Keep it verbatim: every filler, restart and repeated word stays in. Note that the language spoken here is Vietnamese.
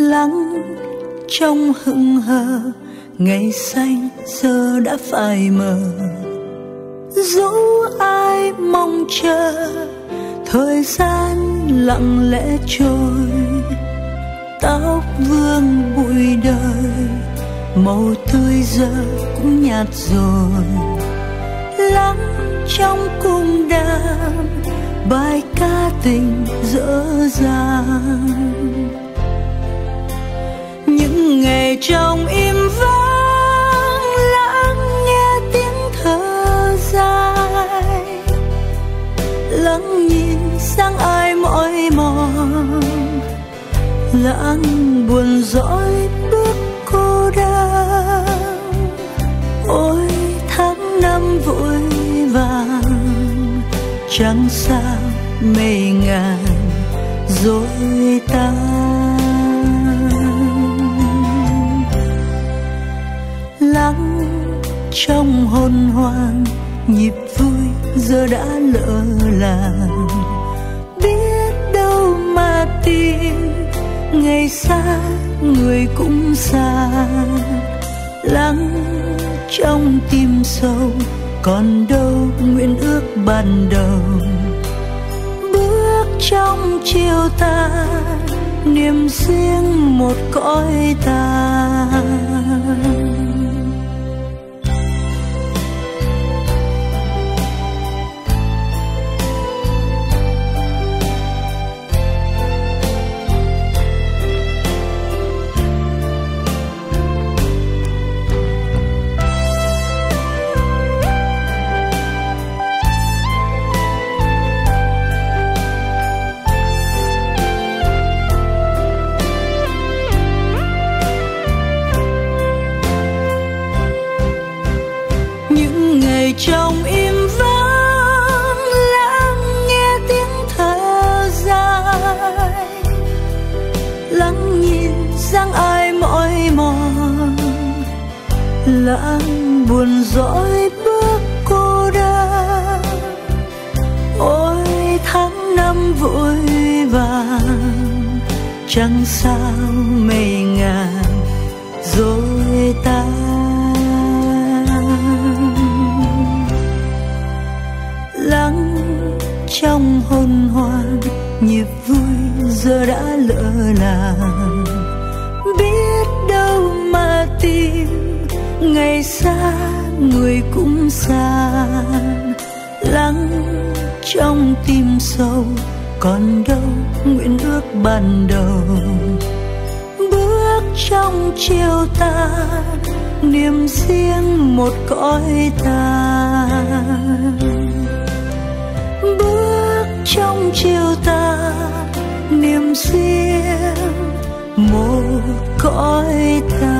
lắng trong hững hờ, ngày xanh giờ đã phai mờ. Dẫu ai mong chờ, thời gian lặng lẽ trôi, tóc vương bụi đời, màu tươi giờ cũng nhạt rồi. Lắng trong cung đàn, bài ca tình dở dàng. Những ngày trong im vắng, lắng nghe tiếng thở dài, lắng nhìn sang ai mỏi mòn, lắng buồn dõi bước cô đơn. Ôi tháng năm vội vàng, trăng sao mây ngàn dối tan. Lắng trong hồn hoang, nhịp vui giờ đã lỡ làng. Biết đâu mà tìm, ngày xa người cũng xa. Lắng trong tim sâu, còn đâu nguyện ước ban đầu. Bước trong chiều tàn, niềm riêng một cõi tàn. Trong im vắng, lắng nghe tiếng thở dài, lắng nhìn sang ai mỏi mòn, lắng buồn dõi bước cô đơn. Ôi tháng năm vội vàng, trăng sao mây ngàn dối tan. Lắng trong hồn hoang, nhịp vui giờ đã lỡ làng. Biết đâu mà tìm, ngày xa người cũng xa. Lắng trong tim sâu, còn đâu nguyện ước ban đầu. Bước trong chiều tàn, niềm riêng một cõi tàn. Bước trong chiều tàn, niềm riêng một cõi tàn.